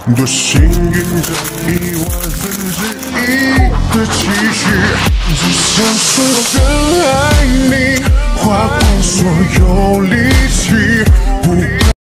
多幸运这1/1000的期许，只想说真爱你，花光所有力气。